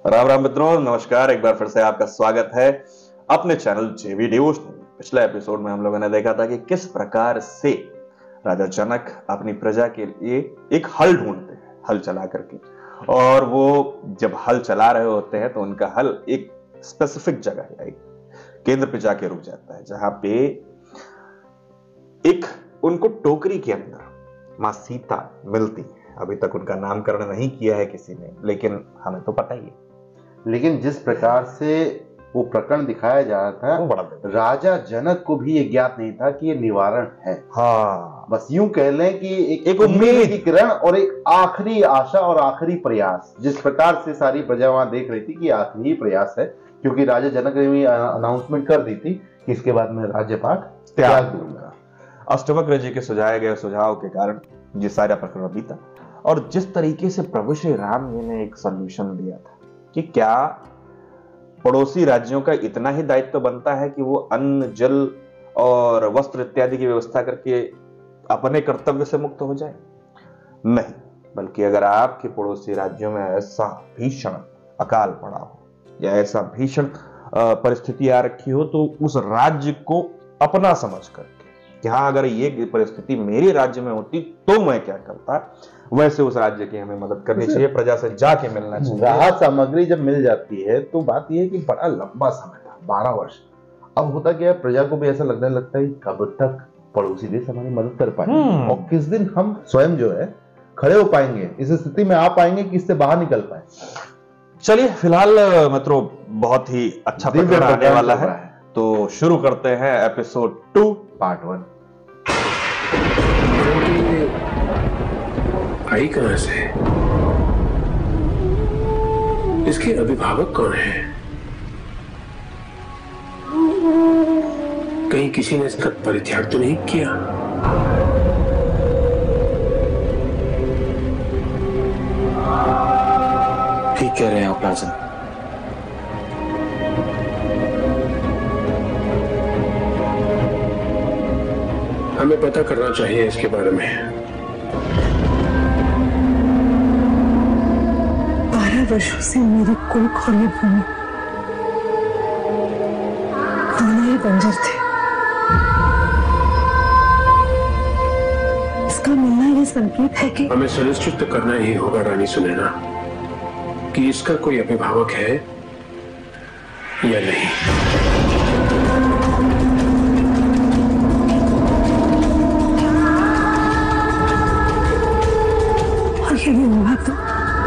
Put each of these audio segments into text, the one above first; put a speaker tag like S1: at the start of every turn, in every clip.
S1: राम राम मित्रों, नमस्कार। एक बार फिर से आपका स्वागत है अपने चैनल जेवी डिवोशनल में। पिछले एपिसोड में हम लोगों ने देखा था कि किस प्रकार से राजा जनक अपनी प्रजा के लिए एक हल ढूंढते हैं, हल चला करके। और वो जब हल चला रहे होते हैं तो उनका हल एक स्पेसिफिक जगह या एक केंद्र पे जाके रुक जाता है, जहां पे एक उनको टोकरी के अंदर मां सीता मिलती है। अभी तक उनका नामकरण नहीं किया है किसी ने, लेकिन हमें तो पता ही है।
S2: लेकिन जिस प्रकार से वो प्रकरण दिखाया जा रहा था,
S1: वो बड़ा
S2: राजा जनक को भी ये ज्ञात नहीं था कि ये निवारण है।
S1: हाँ,
S2: बस यूं कह लें कि एक
S1: उम्मीद
S2: की किरण और एक आखिरी आशा और आखिरी प्रयास। जिस प्रकार से सारी प्रजा वहां देख रही थी कि आखिरी ही प्रयास है, क्योंकि राजा जनक ने भी अनाउंसमेंट कर दी थी कि इसके बाद मैं राज्यपाठ त्याग दूंगा।
S1: अष्टवक्र जी के सुझाए गए सुझाव के कारण ये सारा प्रकरण बीता। और जिस तरीके से प्रभु श्री राम जी ने एक सॉल्यूशन दिया था कि क्या पड़ोसी राज्यों का इतना ही दायित्व बनता है कि वो अन्न, जल और वस्त्र इत्यादि की व्यवस्था करके अपने कर्तव्य से मुक्त हो जाए? नहीं, बल्कि अगर आपके पड़ोसी राज्यों में ऐसा भीषण अकाल पड़ा हो या ऐसा भीषण परिस्थिति आ रखी हो, तो उस राज्य को अपना समझ करके कि हाँ, अगर ये परिस्थिति मेरे राज्य में होती तो मैं क्या करता, वैसे उस राज्य की हमें मदद करनी चाहिए, प्रजा से जाके मिलना चाहिए।
S2: राहत सामग्री जब मिल जाती है तो बात यह है कि बड़ा लंबा समय था, 12 वर्ष। अब होता क्या है, प्रजा को भी ऐसा लगने लगता है कब तक पड़ोसी देश हमारी मदद कर पाएंगे और किस दिन हम स्वयं जो है खड़े हो पाएंगे, इस स्थिति में आ पाएंगे कि इससे बाहर निकल पाए।
S1: चलिए, फिलहाल मित्रों बहुत ही अच्छा प्रकरण आने वाला है, तो शुरू करते हैं एपिसोड 2
S2: पार्ट 1।
S3: आई कहां से? इसके अभिभावक कौन हैं? कहीं किसी ने इसका परित्याग तो नहीं किया?
S4: ठीक कह रहे हैं आप राजन।
S3: हमें पता करना चाहिए इसके बारे में।
S5: 12 वर्षों से मेरी कोई खुली भूमि, दोनों ही बंजर थे। इसका मिलना ये संकेत है कि
S3: हमें सुनिश्चित तो करना ही होगा रानी सुनैना कि इसका कोई अभिभावक है या नहीं।
S5: और यदि होगा तो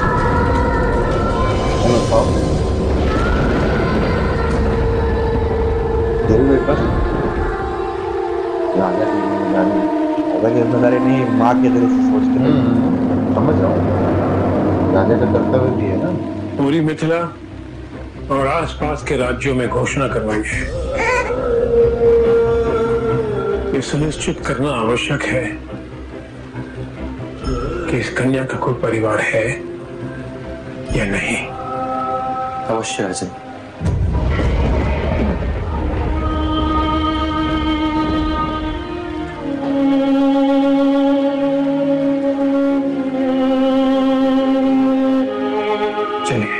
S1: जिम्मेदारी नहीं, माँ के दिल से सोच के
S2: समझ रहा हूँ, राजा का कर्तव्य भी है ना।
S3: पूरी मिथिला और आसपास के राज्यों में घोषणा करवाई है। ये सुनिश्चित करना आवश्यक है कि इस कन्या का कोई परिवार है या नहीं।
S4: अवश्य राजन।
S3: चलिए।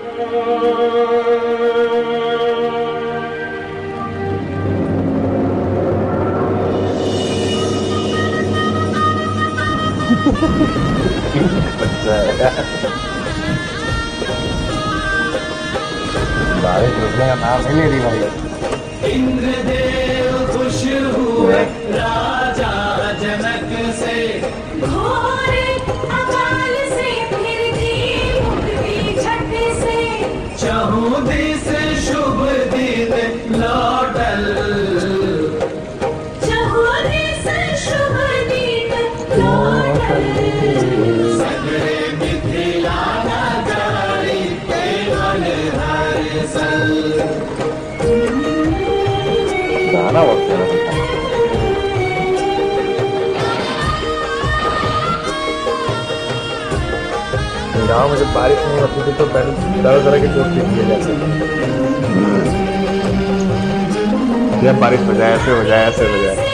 S2: का नाम नहीं ले रही वाले।
S6: इंद्रदेव खुश हुए राजा जनक से,
S7: घोर अकाल से फिर दी मुक्ति झट से,
S6: चहुदी से शुभ दिन लौटल,
S7: चहुदी से शुभ दिन लौटल,
S6: सगरे मिथिला नगरी केवल हर्षल।
S2: गाना वक्त है
S4: गाँव में जब बारिश नहीं होती थी तो तरह तरह के जोक किए जाते थे।
S1: जब बारिश हो जाए, ऐसे हो जाए, ऐसे हो जाए।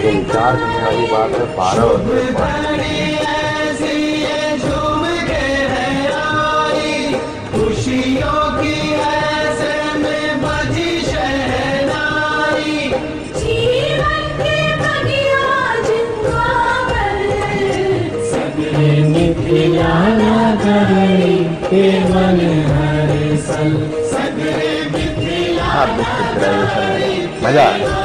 S2: तो विचार करने वाली बात है 12 वर्ष
S6: खुशियों की ऐसे में बजी शहनाई
S7: जीवन के बगिया जिंदाबाद
S6: सगरे मिथिलाया करे के मन हर सल सगरे मिथिला
S2: मजा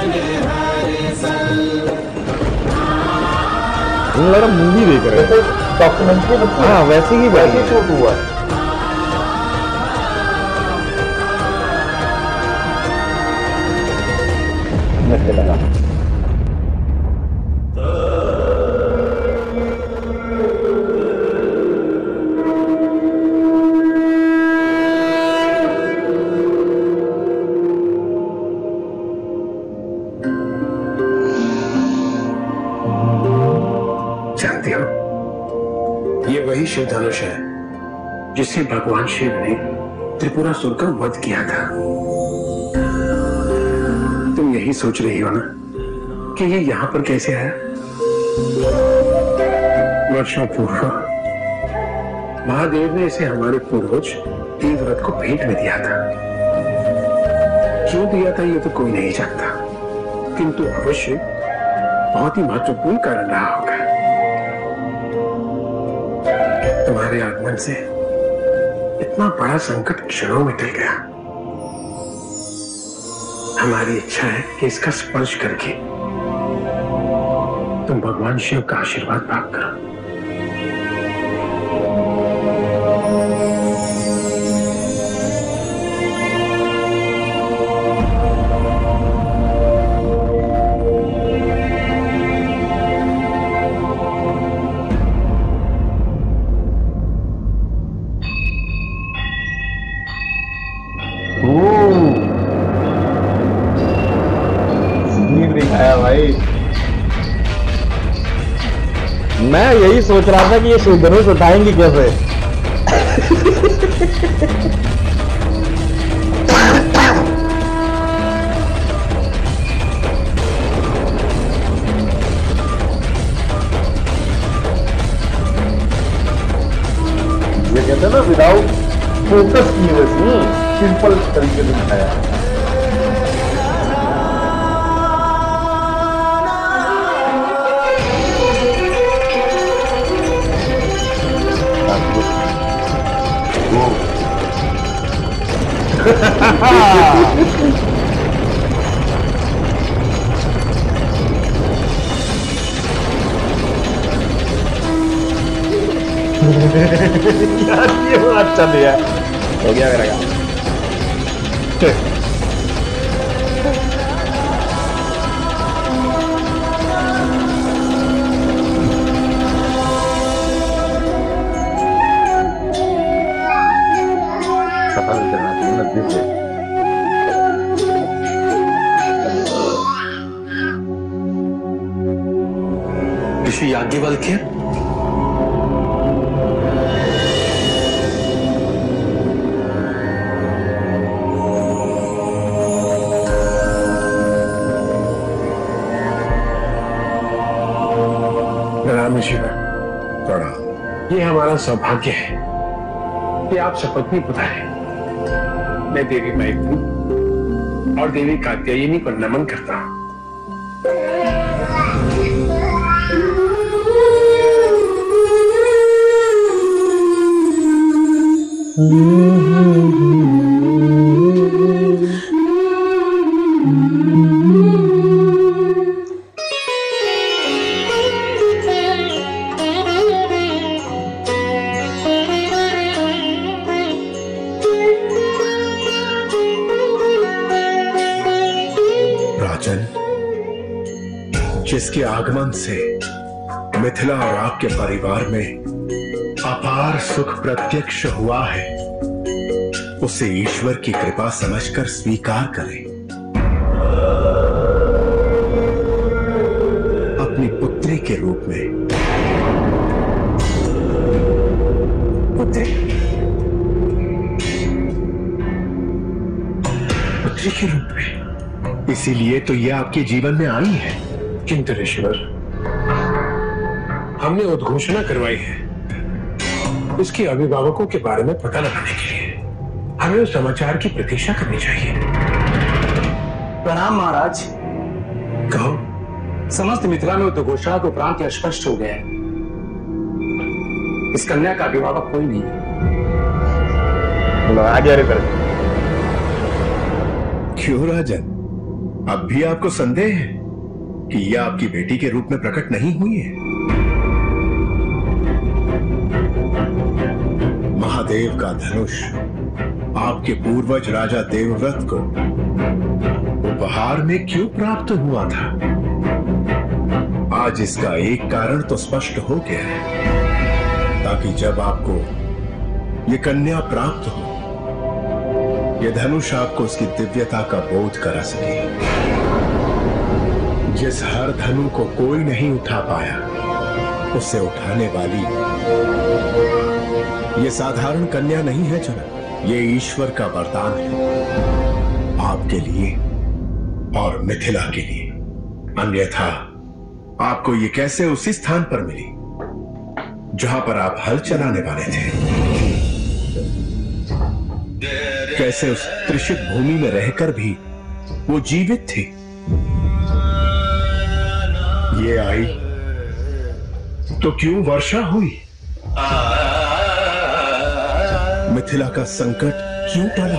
S2: लड़ा मूवी देख रहे हैं डॉक्यूमेंट्री। हाँ वैसे ही वैसे शूट हुआ है। लगा
S3: जानते हो ये वही शिव धनुष है जिससे भगवान शिव ने त्रिपुरा सुर का वध किया था। तुम यही सोच रही हो ना कि ये यहां पर कैसे आया? वर्षों पूर्व महादेव ने इसे हमारे पूर्वज देवव्रत को भेंट में दिया था। क्यों दिया था ये तो कोई नहीं जानता, किंतु अवश्य बहुत ही महत्वपूर्ण कारण रहा होगा। तुम्हारे आगमन से इतना बड़ा संकट क्षणों में टल गया। हमारी इच्छा है कि इसका स्पर्श करके तुम भगवान शिव का आशीर्वाद प्राप्त करो।
S2: भाई मैं यही सोच रहा था कि ये शिव धनुष उठाएंगे कैसे। ये कहते हैं ना विदाउट फोकस की वजह सिंपल तरीके से दिखाया। यार ये अच्छा दिया हो गया मेरा काम। सफल करना चाहिए नजदीक से।
S3: ऋषि याज्ञवल्क्य, ये हमारा सौभाग्य है कि आप सपत्नी पुत्र हैं। मैं देवी मैत्री और देवी कात्यायनी को नमन करता हूं। जिसके आगमन से मिथिला और आपके परिवार में अपार सुख प्रत्यक्ष हुआ है, उसे ईश्वर की कृपा समझकर स्वीकार करें। अपनी पुत्री के रूप में। पुत्री के रूप में, इसीलिए तो यह आपके जीवन में आई है किंतु ऋषिवर, हमने उद्घोषणा करवाई है उसके अभिभावकों के बारे में पता लगाने के लिए। हमें उस समाचार की प्रतीक्षा करनी चाहिए।
S8: प्रणाम महाराज।
S3: कहो।
S8: समस्त मिथिला में उद्घोषणा के उपरांत यह स्पष्ट हो गया है, इस कन्या का अभिभावक कोई नहीं है।
S1: आगे कर।
S9: क्यों राजन, अब भी आपको संदेह है कि यह आपकी बेटी के रूप में प्रकट नहीं हुई है? महादेव का धनुष आपके पूर्वज राजा देवव्रत को उपहार में क्यों प्राप्त हुआ था? आज इसका एक कारण तो स्पष्ट हो गया है, ताकि जब आपको ये कन्या प्राप्त हो, ये धनुष आपको उसकी दिव्यता का बोध करा सके। जिस हर धनु को कोई नहीं उठा पाया, उसे उठाने वाली ये साधारण कन्या नहीं है जनक, ये ईश्वर का वरदान है आपके लिए और मिथिला के लिए। अन्यथा आपको ये कैसे उसी स्थान पर मिली जहां पर आप हल चलाने वाले थे? कैसे उस त्रिषित भूमि में रहकर भी वो जीवित थी? ये आई तो क्यों वर्षा हुई? मिथिला का संकट क्यों टला?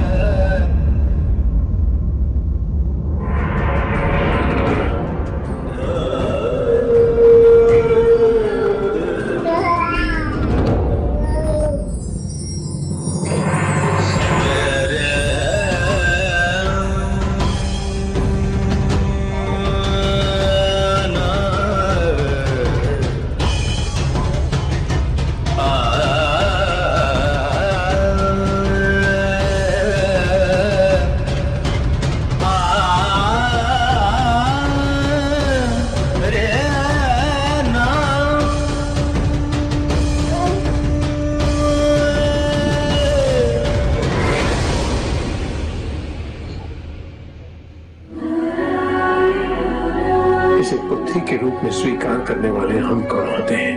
S3: के रूप में स्वीकार करने वाले हम कौन होते हैं?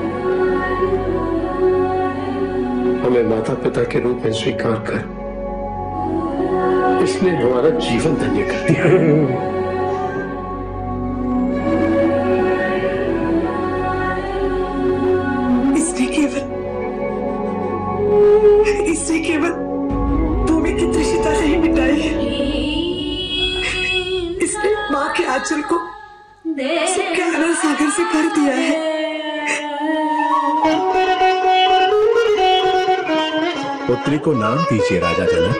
S3: हमें माता पिता के रूप में स्वीकार कर इसने हमारा जीवन धन्य कर दिया।
S5: इसने केवल भूमि की त्रिषिता नहीं मिटाई है, इसने माँ के आंचल को सबके आनंद सागर से भर दिया है।
S9: पुत्री को नाम दीजिए राजा जनक।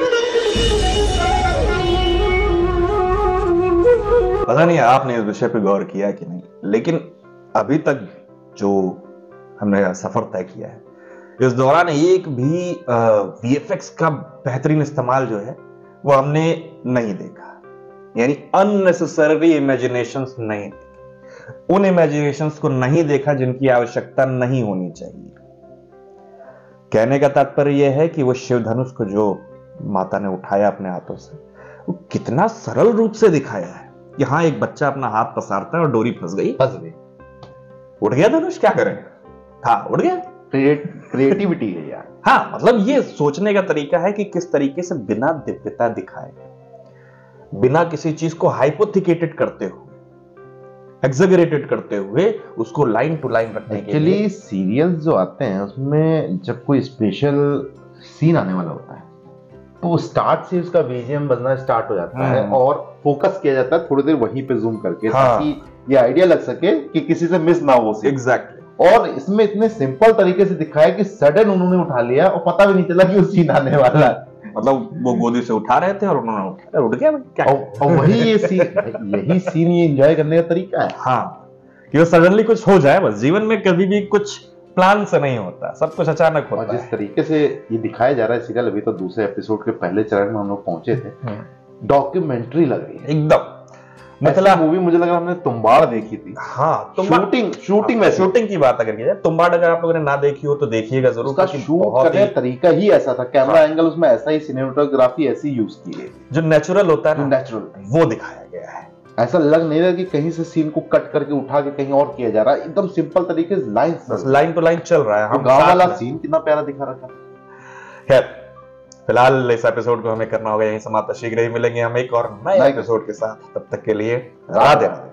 S1: पता नहीं आपने इस विषय पे गौर किया कि नहीं, लेकिन अभी तक जो हमने सफर तय किया है, इस दौरान एक भी वीएफएक्स का बेहतरीन इस्तेमाल जो है वो हमने नहीं देखा। यानी अननेसेसरी इमेजिनेशंस नहीं, उन इमेजिनेशंस को नहीं देखा जिनकी आवश्यकता नहीं होनी चाहिए। कहने का तात्पर्य यह है कि वो शिव धनुष को जो माता ने उठाया अपने हाथों से, वो कितना सरल रूप से दिखाया है। यहां एक बच्चा अपना हाथ पसारता है और डोरी फंस गई, उठ गया धनुष, क्या करें? हाँ, उठ गया।
S2: क्रिएटिविटी है यार।
S1: हाँ, मतलब ये सोचने का तरीका है कि किस तरीके से बिना दिव्यता दिखाए, बिना किसी चीज को हाइपोथिकेटेड करते हुए, एग्जैगरेटेड करते हुए उसको लाइन टू लाइन रखने के लिए।
S2: एक्चुअली सीरियल्स जो आते हैं उसमें जब कोई स्पेशल सीन आने वाला होता है तो स्टार्ट से उसका बीजीएम बजना स्टार्ट हो जाता है और फोकस किया जाता है थोड़ी देर वहीं पे जूम करके, ताकि ये आइडिया लग सके कि किसी से मिस ना हो।
S1: एग्जैक्टली।
S2: और इसमें इतने सिंपल तरीके से दिखाया कि सडन उन्होंने उठा लिया और पता भी नहीं चला कि वो सीन आने वाला है।
S1: मतलब वो गोदी से उठा रहे थे और उन्होंने उठ गया क्या?
S2: और वही ये सीन, यही सीन ये एंजॉय करने का तरीका है।
S1: हाँ, कि वो सडनली कुछ हो जाए। बस जीवन में कभी भी कुछ प्लान से नहीं होता, सब कुछ अचानक होता है।
S2: जिस तरीके से ये दिखाया जा रहा है सीरियल, अभी तो दूसरे एपिसोड के पहले चरण में हम लोग पहुंचे थे, डॉक्यूमेंट्री लग रही है
S1: एकदम। मतलब
S2: मूवी मुझे लग रहा हमने तुम्बाड़ देखी थी।
S1: हाँ,
S2: शूटिंग की बात
S1: अगर की जाए, तुम्बाड़ अगर आप लोगों ने ना देखी हो तो देखिएगा जरूर।
S2: उसका शूट करने का तरीका ही ऐसा था, कैमरा एंगल उसमें ऐसा ही, सिनेमेटोग्राफी ऐसी यूज की है,
S1: जो नेचुरल होता है,
S2: नेचुरल
S1: वो दिखाया गया है।
S2: ऐसा लग नहीं रहा कि कहीं से सीन को कट करके उठा के कहीं और किया जा रहा है, एकदम सिंपल तरीके से
S1: लाइन टू लाइन चल रहा है। हम
S2: गांव
S1: साथ
S2: वाला
S1: में।
S2: सीन कितना प्यारा दिखा रखा।
S1: खैर फिलहाल इस एपिसोड को हमें करना होगा यहीं समाप्त। शीघ्र ही मिलेंगे हम एक और नए एपिसोड के साथ, तब तक के लिए राधे राधे।